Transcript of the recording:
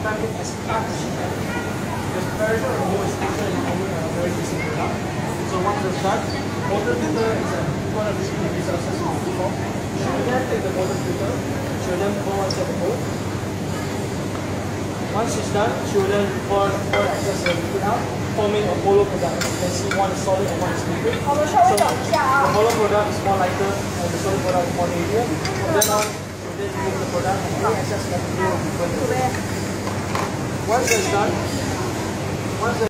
it as fast as you can. The preparator and whole station is normally a very easy product. So once it's done, water filter is one of the key resources in the form. You should then take the water filter, she will then pour inside the bowl. Once it's done, she will then pour excess liquid out, forming a hollow product. You can see one is solid and one is liquid. So the hollow product is more lighter and the solid product is more heavier. From then on, you then remove the product and any excess material will be burned. Once it's done,